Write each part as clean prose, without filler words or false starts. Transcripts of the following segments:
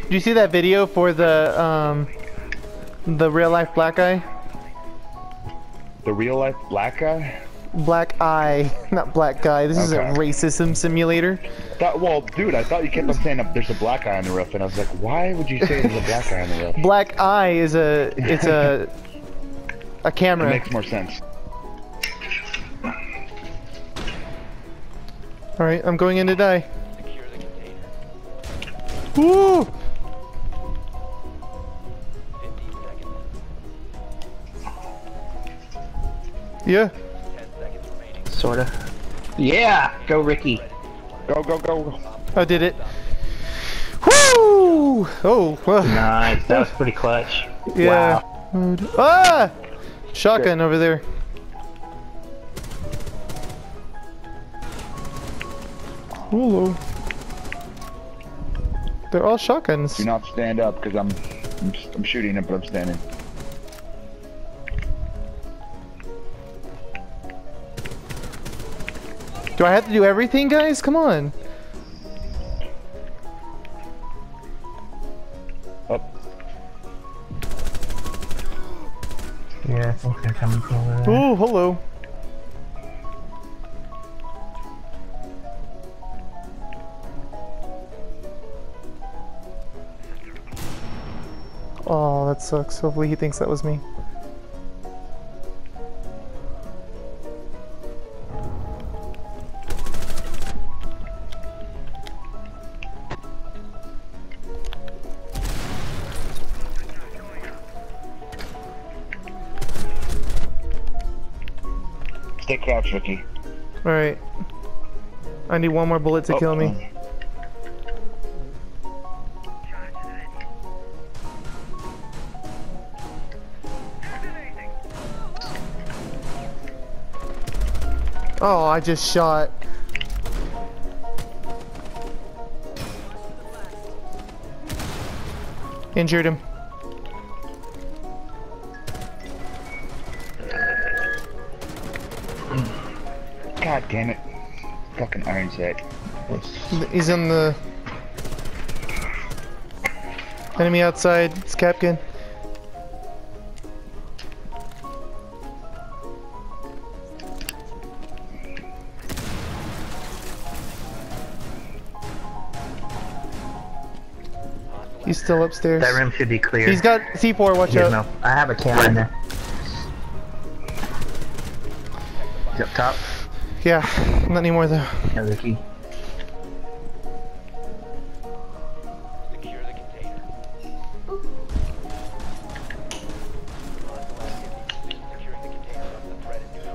Do you see that video for the real life black guy? The real life black guy? Black eye, not black guy. This is a racism simulator. Well, dude, I thought you kept on saying there's a black guy on the roof, and I was like, why would you say there's a black guy on the roof? Black eye is a camera. It makes more sense. All right, I'm going in to die. Woo! Yeah. Sorta. Yeah! Go, Ricky. Go, go, go. I did it. Woo! Oh, well. Nice. That was pretty clutch. Yeah. Wow. Ah! Shotgun over there. Hello. They're all shotguns. Do not stand up, because I'm shooting it, but I'm standing. Do I have to do everything, guys? Come on. Up. Yeah, I think they're coming from over there. Oh, hello. Oh, that sucks. Hopefully he thinks that was me. Stay crouched, Ricky. Alright. I need one more bullet to kill me. Oh, I just shot. Injured him. God damn it. Fucking iron sight. He's in the enemy outside. It's Capkin. He's still upstairs. That room should be clear. He's got C4, watch out. No, I have a camera in there. He's up top. Yeah, not anymore though. Yeah, Ricky. Secure the container. Securing the container once the threat is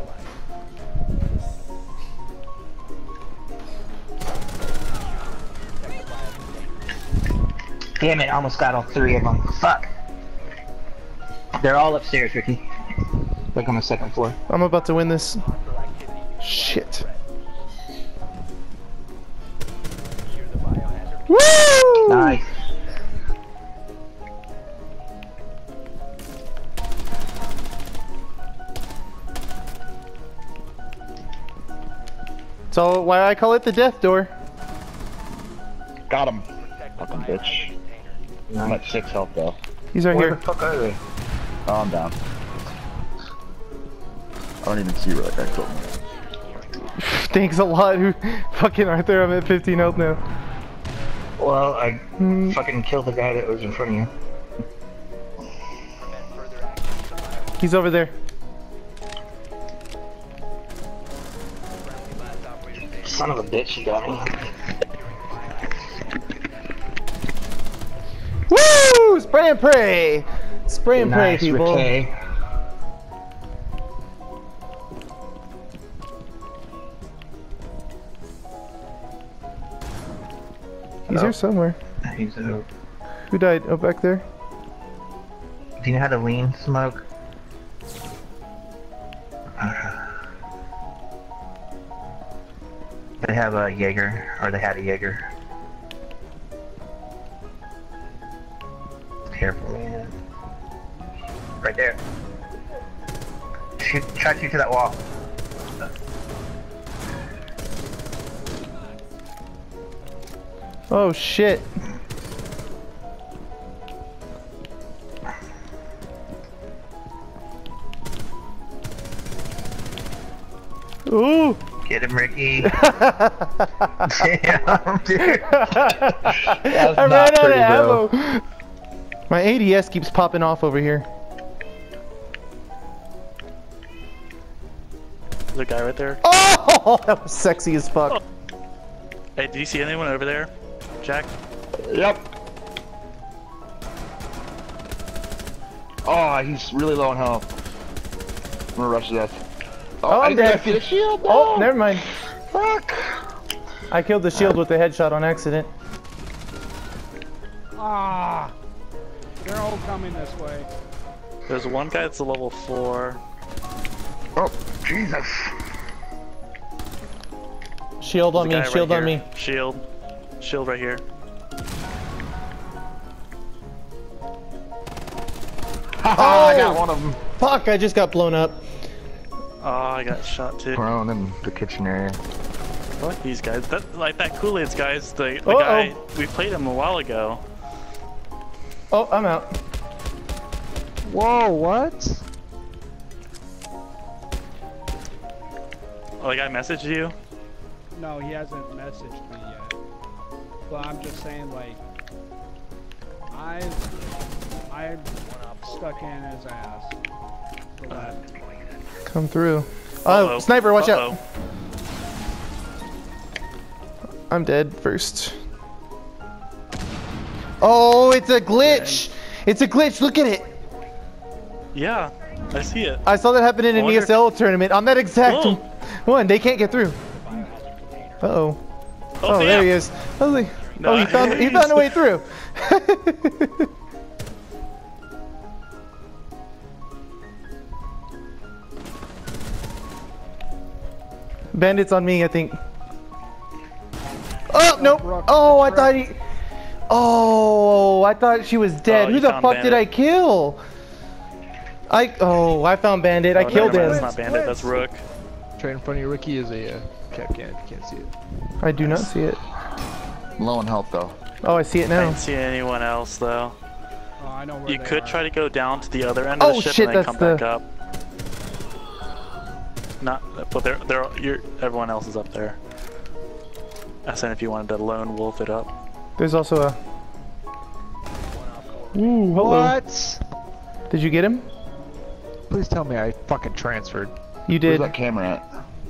neutralized. Damn it, I almost got all three of them. Fuck. They're all upstairs, Ricky. Like on the second floor. I'm about to win this. Shit. Woo! Nice. So why I call it the death door. Got him. Fucking bitch. I'm at 6 health though. He's right Where here. the fuck are they? Oh, I'm down. I don't even see where that guy killed me. Thanks a lot, fucking Arthur. I'm at 15 health now. Well, I fucking killed the guy that was in front of you. He's over there. Son of a bitch, you got me. Woo! Spray and pray! Spray and pray, Nice, people. Ricky. He's here somewhere. He's out. Who died? Oh, back there? Do you know how to lean smoke? They have a Jaeger, or they had a Jaeger. Careful, man. Right there. Shoot, try to shoot to that wall. Oh shit. Ooh! Get him, Ricky. I Damn, dude. ran out of ammo. My ADS keeps popping off over here. There's a guy right there. Oh, that was sexy as fuck. Hey, do you see anyone over there, Jack? Yep. Oh, he's really low on health. I'm gonna rush to death. Oh, I'm I dead. see the shield. Oh, No. never mind. Fuck. I killed the shield with the headshot on accident. Ah! They're all coming this way. There's one guy that's a level 4. Oh, Jesus. Shield on There's a me, guy shield right on me. here. Shield. Shield right here. Haha, I got one of them. Fuck, I just got blown up. Oh, I got shot too. Prone in the kitchen area. Fuck these guys. That, like that Kool-Aid's guys, the Uh-oh. guy, we played him a while ago. Oh, I'm out. Whoa, what? Oh, the guy messaged you? No, he hasn't messaged me yet. But I'm just saying, like, I'm stuck in his ass. For that. Come through. Oh, sniper, watch out. I'm dead first. Oh, it's a glitch. It's a glitch. Look at it. Yeah, I see it. I saw that happen in an Wonder- ESL tournament on that exact Whoa. one. They can't get through. Uh-oh. Oh, there he is. I was like, oh, he found a way through. Bandits on me, I think. Oh, nope. Oh, I thought he... Oh, I thought she was dead. Oh, Who you the found fuck did Bandit. I kill? I found Bandit. I Oh, killed never mind, him. That's not Bandit, that's Rook. Right in front of you, Ricky, is a cap can. You can't see it. I do not see it. Low on health though. Oh, I see it I now. didn't see anyone else though. Oh, I know where You they could are. try to go down to the other end of Oh, the ship shit, and then that's come back the- up. Not, but everyone else is up there. I said if you wanted to lone wolf it up. There's also a... Ooh, hello. What? Did you get him? Please tell me I fucking transferred. You Where's did. that camera at?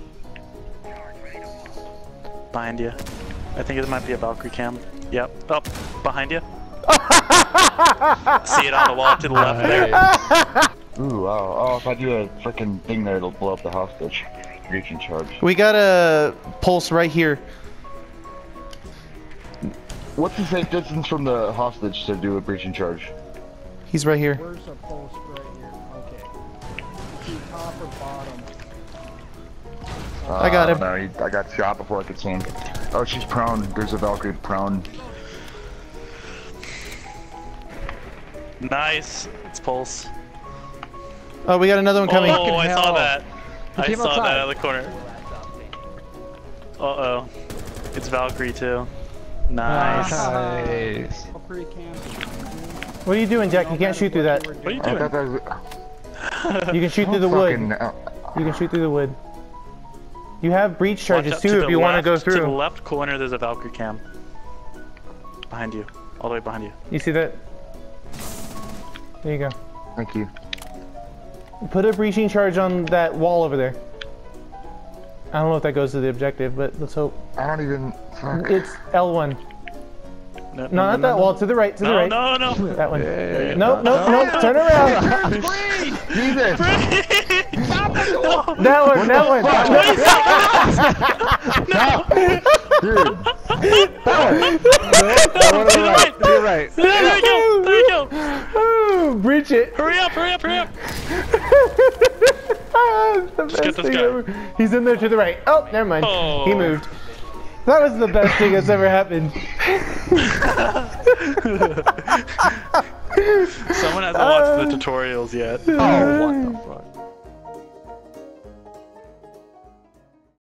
Behind you. I think it might be a Valkyrie cam. Yep. Up. Behind you. See it on the wall to the left there. Ooh, wow. Oh, if I do a freaking thing there, it'll blow up the hostage. Reach and charge. We got a pulse right here. What's the safe distance from the hostage to do a breach and charge? He's right here. Where's the post right here? Okay. See, top or bottom? I got him. No, I got shot before I could see him. Oh, she's prone. There's a Valkyrie prone. Nice. It's Pulse. Oh, we got another one coming. Oh, I saw hell. that. I came saw outside. that out of the corner. Uh-oh. It's Valkyrie too. Nice. Nice. Valkyrie cam. What are you doing, Jack? You can't shoot through that. What are you I doing? thought that was You can shoot through the wood. fucking. You can shoot through the wood. You have breach Watch charges out too the if you want to go left- To the through. left corner, there's a Valkyrie cam. Behind you. All the way behind you. You see that? There you go. Thank you. Put a breaching charge on that wall over there. I don't know if that goes to the objective, but let's hope. I don't even. Fuck. It's L1. No, No, not that wall. To the right. To the No, right. no, no. That one. Yeah. Nope, nope, nope. Turn around. Jesus! That one. That one. Dude! You're right. There we go. There we go. Ooh, breach it. Hurry up, hurry up, hurry up. The best get this thing guy. ever. He's in there to the right. Oh, never mind. Oh. He moved. That was the best thing that's ever happened. Someone hasn't watched the tutorials yet. Oh, what the fuck?